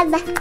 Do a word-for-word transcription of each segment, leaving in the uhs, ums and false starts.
Geneviève.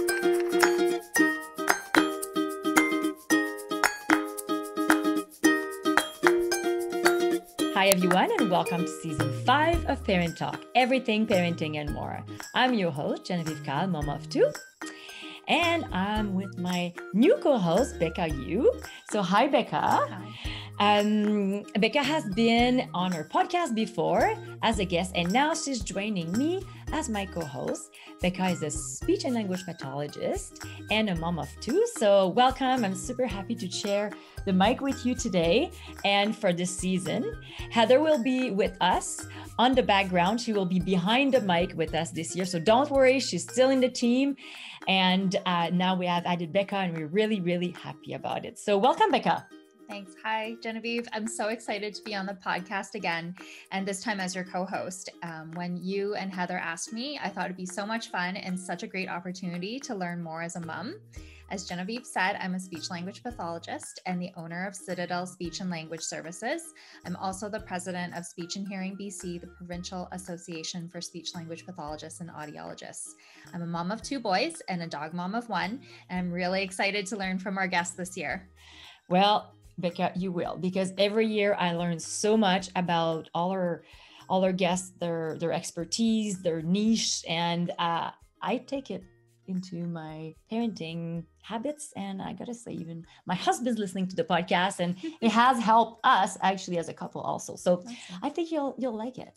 Hi everyone, and welcome to season five of Parent Talk, everything parenting and more. I'm your host, Genevieve Becca, mom of two, and I'm with my new co-host, Becca Yu. So hi, Becca. Hi. Um, Becca has been on our podcast before as a guest, and now she's joining me as my co-host. Becca is a speech and language pathologist and a mom of two. So welcome. I'm super happy to share the mic with you today and for this season. Heather will be with us on the background. She will be behind the mic with us this year. So don't worry, she's still in the team. And uh, now we have added Becca, and we're really, really happy about it. So welcome, Becca. Thanks. Hi, Genevieve. I'm so excited to be on the podcast again, and this time as your co-host. Um, when you and Heather asked me, I thought it'd be so much fun and such a great opportunity to learn more as a mom. As Genevieve said, I'm a speech language pathologist and the owner of Citadel Speech and Language Services. I'm also the president of Speech and Hearing B C, the Provincial Association for Speech Language Pathologists and Audiologists. I'm a mom of two boys and a dog mom of one, and I'm really excited to learn from our guests this year. Well, Becca, you will, because every year I learn so much about all our all our guests, their their expertise, their niche, and uh, I take it into my parenting habits. And I gotta say, even my husband's listening to the podcast, and it has helped us actually as a couple also. So Awesome. I think you'll you'll like it.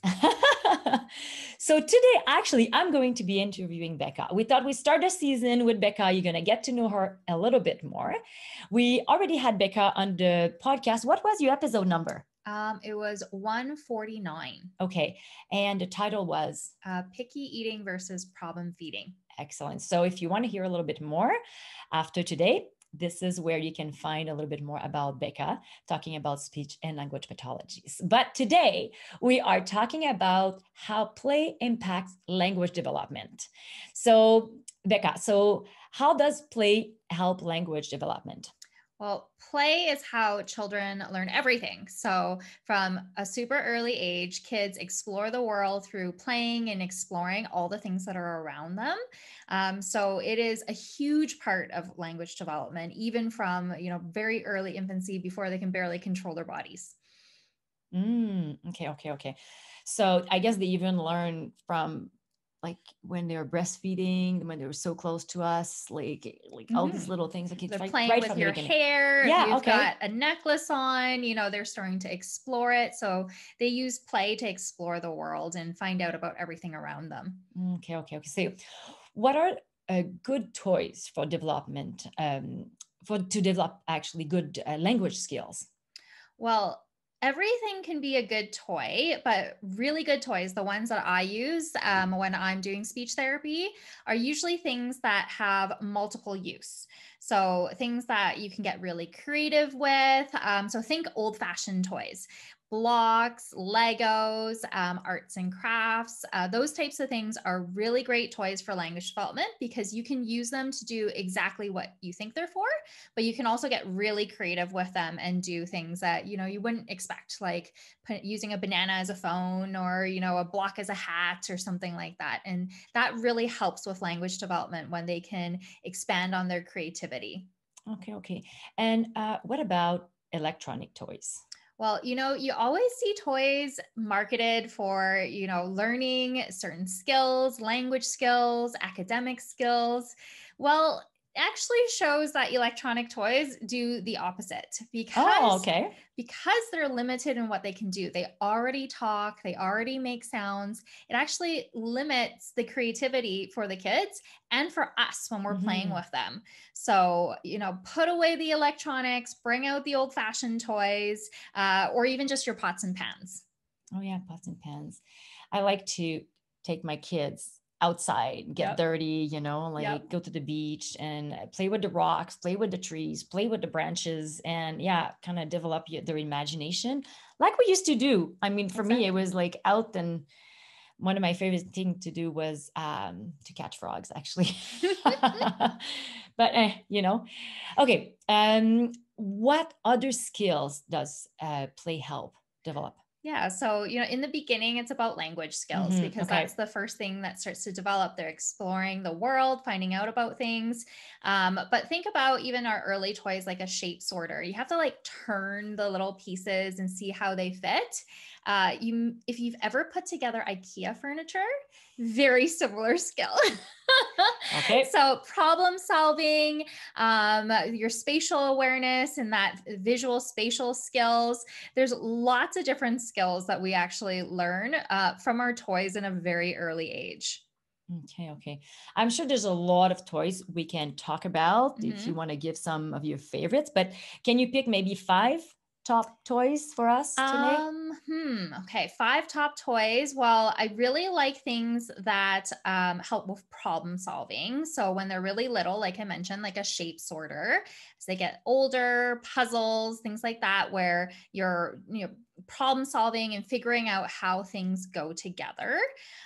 So today, actually, I'm going to be interviewing Becca. We thought we'd start the season with Becca. You're going to get to know her a little bit more. We already had Becca on the podcast. What was your episode number? Um, it was one forty-nine. Okay. And the title was? Uh, picky eating versus problem feeding. Excellent. So if you want to hear a little bit more after today, this is where you can find a little bit more about Becca talking about speech and language pathologies. But today we are talking about how play impacts language development. So Becca, so how does play help language development? Well, play is how children learn everything. So from a super early age, kids explore the world through playing and exploring all the things that are around them. Um, so it is a huge part of language development, even from, you know, very early infancy before they can barely control their bodies. Mm, okay, okay, okay. So I guess they even learn from like when they were breastfeeding, when they were so close to us, like like mm-hmm. all these little things. Like they're right, playing right with from your the hair. Yeah, You've okay. got a necklace on, you know, they're starting to explore it. So they use play to explore the world and find out about everything around them. Okay, okay, okay. So what are uh, good toys for development, um, for to develop actually good uh, language skills? Well, everything can be a good toy, but really good toys, the ones that I use um, when I'm doing speech therapy, are usually things that have multiple use. So things that you can get really creative with. Um, so think old-fashioned toys. Blocks, Legos, um, arts and crafts, uh, those types of things are really great toys for language development because you can use them to do exactly what you think they're for, but you can also get really creative with them and do things that, you know, you wouldn't expect, like put, using a banana as a phone or, you know, a block as a hat or something like that. And that really helps with language development when they can expand on their creativity. Okay, okay. And uh, what about electronic toys? Well, you know, you always see toys marketed for, you know, learning certain skills, language skills, academic skills. Well, actually shows that electronic toys do the opposite because, oh, okay. because they're limited in what they can do. They already talk, they already make sounds. It actually limits the creativity for the kids and for us when we're mm-hmm. playing with them. So, you know, put away the electronics, bring out the old-fashioned toys, uh, or even just your pots and pans. Oh yeah, pots and pans. I like to take my kids outside, get yep. dirty, you know, like yep. go to the beach and play with the rocks, play with the trees, play with the branches, and yeah, kind of develop their imagination like we used to do. I mean, for exactly. me, it was like out, and one of my favorite things to do was um, to catch frogs, actually. But, eh, you know, okay. Um, what other skills does uh, play help develop? Yeah. So, you know, in the beginning, it's about language skills Mm-hmm. because Okay. that's the first thing that starts to develop. They're exploring the world, finding out about things. Um, but think about even our early toys, like a shape sorter. You have to like turn the little pieces and see how they fit. Uh, you, if you've ever put together IKEA furniture, very similar skill. Okay. So problem solving, um, your spatial awareness and that visual spatial skills. There's lots of different skills that we actually learn uh, from our toys in a very early age. Okay, okay. I'm sure there's a lot of toys we can talk about if Mm-hmm. you want to give some of your favorites, but can you pick maybe five top toys for us today? Um, hmm. Okay. Five top toys. Well, I really like things that um, help with problem solving. So when they're really little, like I mentioned, like a shape sorter, as they get older, puzzles, things like that, where you're, you know, problem solving and figuring out how things go together.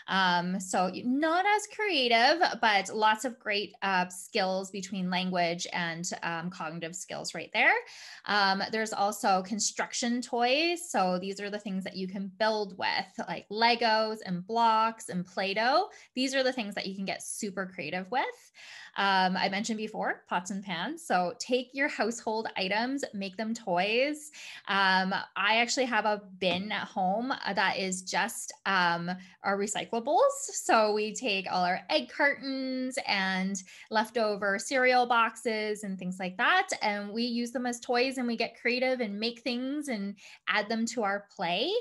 Um, so not as creative, but lots of great uh, skills between language and um, cognitive skills right there. Um, there's also construction toys. So these are the things that you can build with, like Legos and blocks and Play-Doh. These are the things that you can get super creative with. Um, I mentioned before, pots and pans. So take your household items, make them toys. Um, I actually have a bin at home that is just um, our recyclables. So we take all our egg cartons and leftover cereal boxes and things like that, and we use them as toys and we get creative and make things and add them to our play.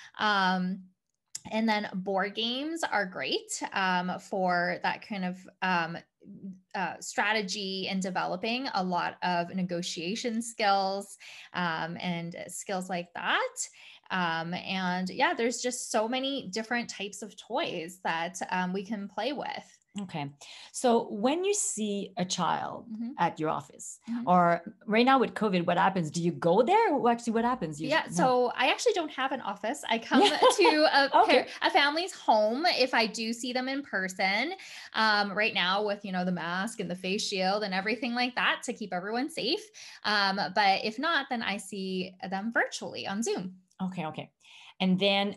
Um, and then board games are great um, for that kind of um, uh, strategy and developing a lot of negotiation skills um, and skills like that. Um, and yeah, there's just so many different types of toys that um, we can play with. Okay. So when you see a child Mm-hmm. at your office, Mm-hmm. or right now with COVID, what happens? Do you go there? Or actually, what happens? You, Yeah, no. so I actually don't have an office. I come Yeah. to a, Okay. a family's home if I do see them in person. Um, right now with, you know, the mask and the face shield and everything like that to keep everyone safe. Um, but if not, then I see them virtually on Zoom. Okay, okay. And then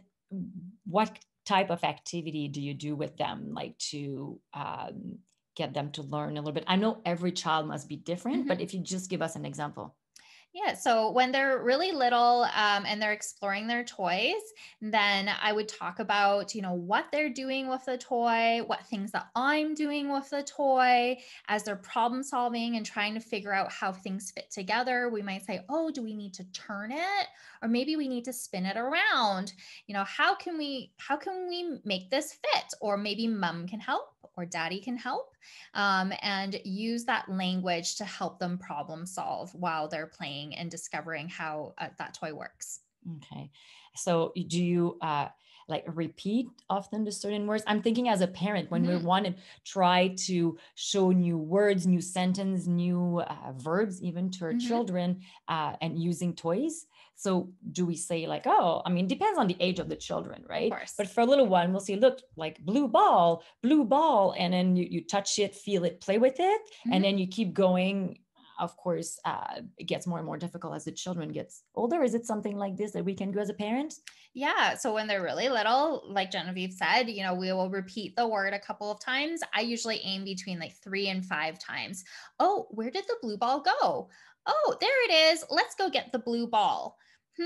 what type of activity do you do with them, like to um, get them to learn a little bit? I know every child must be different, Mm-hmm. but if you just give us an example. Yeah. So when they're really little um, and they're exploring their toys, then I would talk about, you know, what they're doing with the toy, what things that I'm doing with the toy as they're problem solving and trying to figure out how things fit together. We might say, oh, do we need to turn it? Or maybe we need to spin it around. You know, how can we, how can we make this fit? Or maybe mom can help or daddy can help. Um, and use that language to help them problem solve while they're playing and discovering how uh, that toy works. Okay. So do you uh, like repeat often the certain words? I'm thinking as a parent, when Mm-hmm. we want to try to show new words, new sentence, new uh, verbs, even to our Mm-hmm. children uh, and using toys. So do we say like, oh, I mean, depends on the age of the children, right? Of course. But for a little one, we'll say, look, like blue ball, blue ball. And then you, you touch it, feel it, play with it. Mm-hmm. And then you keep going. Of course, uh, it gets more and more difficult as the children gets older. Is it something like this that we can do as a parent? Yeah. So when they're really little, like Genevieve said, you know, we will repeat the word a couple of times. I usually aim between like three and five times. Oh, where did the blue ball go? Oh, there it is. Let's go get the blue ball.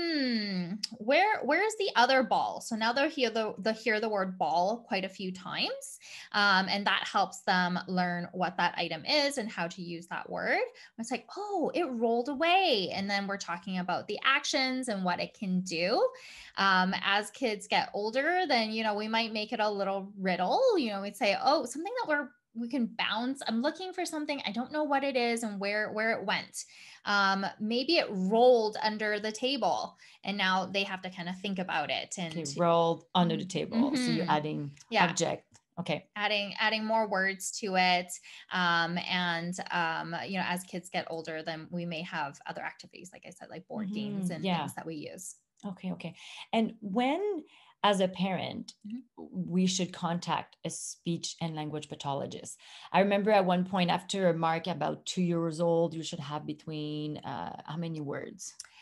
Hmm, where where's the other ball? So now they'll hear the they hear the word ball quite a few times, um, and that helps them learn what that item is and how to use that word. It's like, oh, it rolled away, and then we're talking about the actions and what it can do. Um, as kids get older, then you know we might make it a little riddle. You know, we'd say, oh, something that we're we can bounce. I'm looking for something. I don't know what it is and where where it went. Um, maybe it rolled under the table and now they have to kind of think about it and Okay, rolled under the table. Mm-hmm. So you're adding yeah. object. Okay. Adding adding more words to it. Um, and um, you know, as kids get older, then we may have other activities, like I said, like board mm-hmm. games and yeah. things that we use. Okay, okay. And when, as a parent, mm-hmm. we should contact a speech and language pathologist? I remember at one point, after a mark about two years old, you should have between uh, how many words?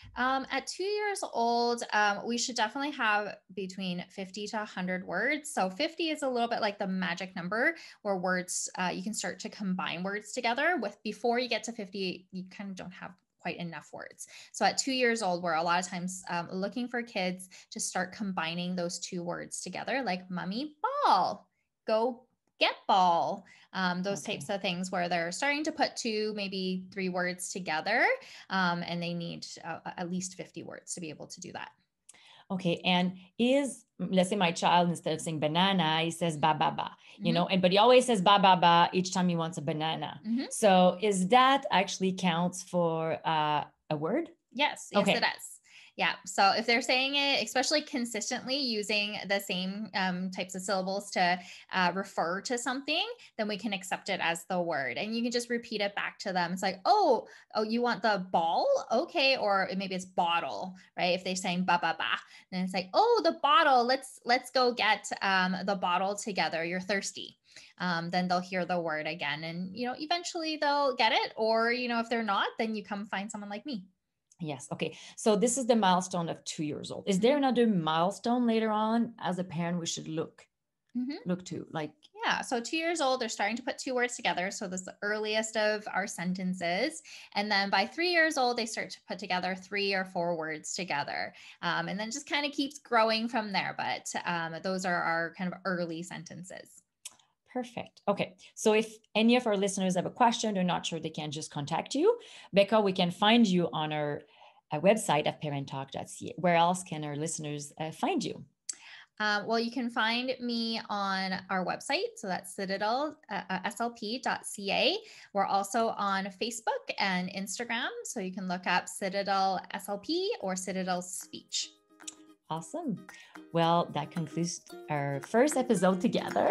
Um, at two years old, um, we should definitely have between fifty to one hundred words. So fifty is a little bit like the magic number where words, uh, you can start to combine words together. With before you get to fifty, you kind of don't have quite enough words. So at two years old, we're a lot of times um, looking for kids to start combining those two words together, like mummy ball, go get ball. Um, those Okay. types of things where they're starting to put two, maybe three words together, um, and they need uh, at least fifty words to be able to do that. Okay. And is, let's say my child, instead of saying banana, he says ba, ba, ba, you Mhm. know, and, but he always says ba, ba, ba each time he wants a banana. Mhm. So is that actually counts for uh, a word? Yes, yes, Okay. it does. Yeah. So if they're saying it, especially consistently using the same um, types of syllables to uh, refer to something, then we can accept it as the word. And you can just repeat it back to them. It's like, oh, oh, you want the ball? Okay. Or maybe it's bottle, right? If they're saying ba ba ba, then it's like, oh, the bottle. Let's let's go get um, the bottle together. You're thirsty. Um, then they'll hear the word again, and you know, eventually they'll get it. Or you know, if they're not, then you come find someone like me. Yes. Okay. So this is the milestone of two years old. Is there another milestone later on as a parent we should look, Mm-hmm. look to? Like, yeah. So two years old, they're starting to put two words together. So this is the earliest of our sentences. And then by three years old, they start to put together three or four words together. Um, and then just kind of keeps growing from there. But um, those are our kind of early sentences. perfect. Okay. So if any of our listeners have a question, they're not sure, they can just contact you. Becca, we can find you on our uh, website at parent talk dot c a. Where else can our listeners uh, find you? Um, well, you can find me on our website. So that's Citadel, uh, S L P dot C A. We're also on Facebook and Instagram. So you can look up Citadel S L P or Citadel Speech. Awesome. Well, that concludes our first episode together.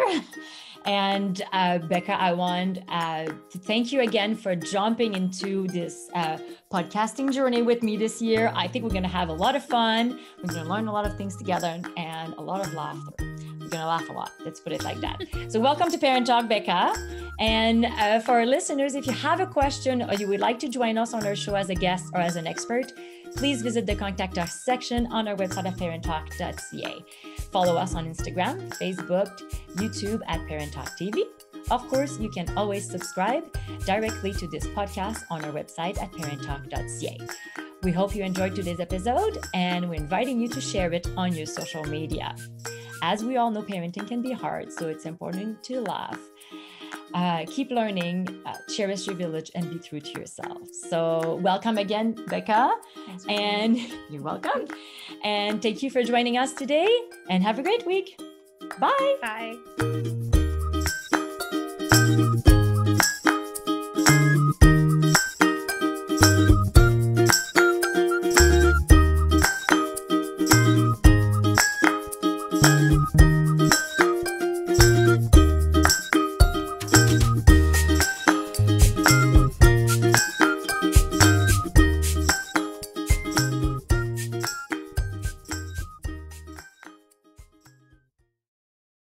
And uh, Becca, I want uh, to thank you again for jumping into this uh, podcasting journey with me this year. I think we're going to have a lot of fun. We're going to learn a lot of things together and a lot of laughter. We're going to laugh a lot. Let's put it like that. So welcome to Parent Talk, Becca. And uh, for our listeners, if you have a question or you would like to join us on our show as a guest or as an expert, please visit the Contact Us section on our website at parent talk dot c a. Follow us on Instagram, Facebook, YouTube at ParentTalk T V. Of course, you can always subscribe directly to this podcast on our website at parent talk dot c a. We hope you enjoyed today's episode, and we're inviting you to share it on your social media. As we all know, parenting can be hard, so it's important to laugh. Uh, keep learning, uh, cherish your village, and be true to yourself. So welcome again, Becca. Thanks for And me. you're welcome. And thank you for joining us today, and have a great week. Bye. Bye. Thank you.